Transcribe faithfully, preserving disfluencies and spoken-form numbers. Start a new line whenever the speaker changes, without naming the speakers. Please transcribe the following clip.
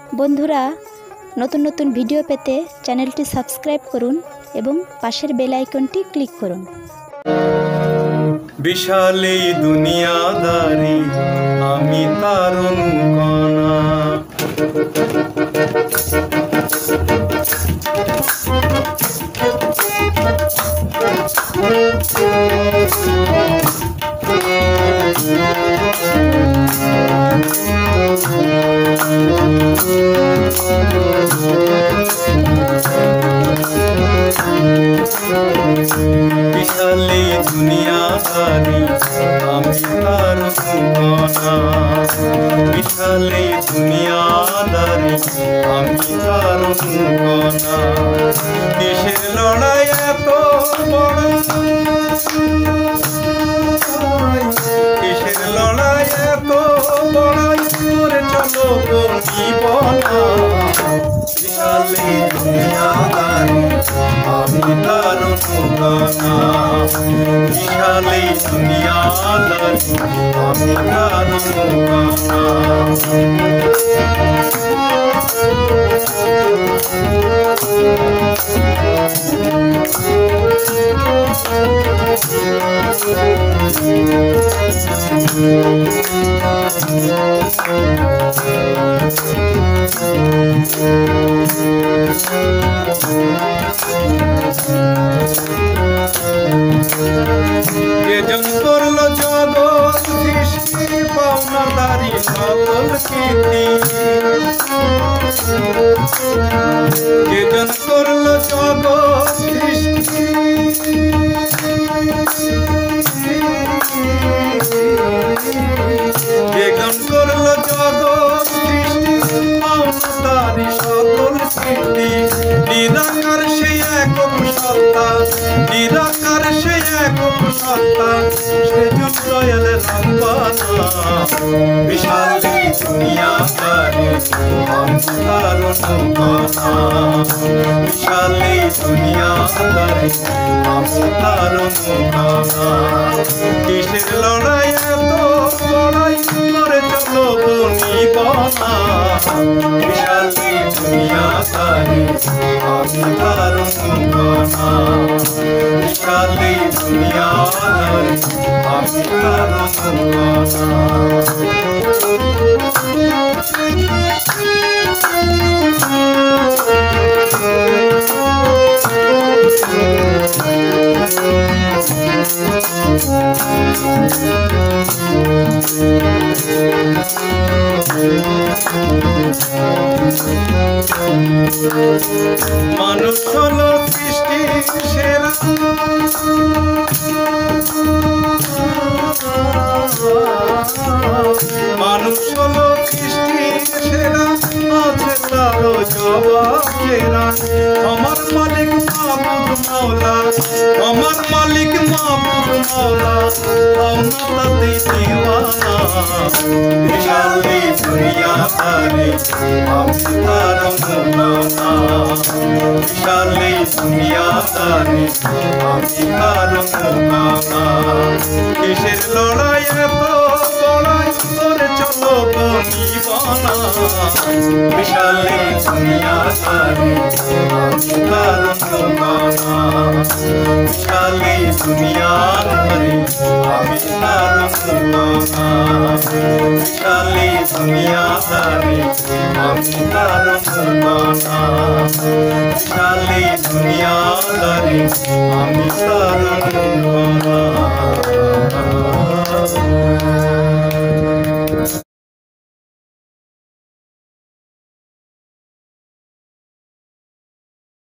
বন্ধুরা, নতুন নতুন ভিডিও পেতে চ্যানেলটি সাবস্ক্রাইব করুন এবং পাশের বেল আইকনটি ক্লিক করুন।
বিশাল এই দুনিয়াদারি আমি তার অনুকণা, বিশাল এই দুনিয়াদারি আমি তার অনুকণা, বিশাল এই দুনিয়াদারি আমি তার অনুকণা। কিসের লড়াই এত বড়, কিসের লড়াই এত বড়াই করে চলো জীবনা। বিশাল এই দুনিয়াদারি আমি তার অনুকণা, বিশাল এই দুনিয়াদারি আমি তার অনুকণা। কেজন করলো জগৎ সৃষ্টি পাওনাদারি সকল কীর্তি, কেজন করলো জগৎ সৃষ্টি, কেজন করলো জগৎ সৃষ্টি পাওনাদারি সকল কীর্তি। নিরাকার সেই একক সত্তা, নিরাকার সেই একক সত্তা, সেজন্য এলেন রব্বানা। বিশাল এই দুনিয়াদারি আমি তার অনুকণা, বিশাল এই দুনিয়াদারি আমি তার অনুকণা। কিসের লড়াই এত লড়াই করে চলো জীবনা। বিশাল এই দুনিয়াদারি আমি তার অনুকণা, বিশাল এই দুনিয়াদারি আমি তার অনুকণা। মানুষ হলো সৃষ্টি সেরা, মানুষ হলো সৃষ্টি সেরা, আছে তারও জবাব সেরা। আমার মালিক মাহবুব মাওলা, আমার মালিক মাহবুব মাওলা, তাতে দিওয়ানা। বিশাল এই দুনিয়াদারি আমি তার অনুকণা, বিশাল এই দুনিয়াদারি আমি তার অনুকণা। কিসের লড়াই এত লড়াই করে চলো জীবনা। বিশাল এই দুনিয়াদারি আমি তার অনুকণা, বিশাল এই দুনিয়াদারি আমি তার অনুকণা, বিশাল এই দুনিয়াদারি আমি তার অনুকণা, বিশাল এই দুনিয়াদারি আমি তার অনুকণা।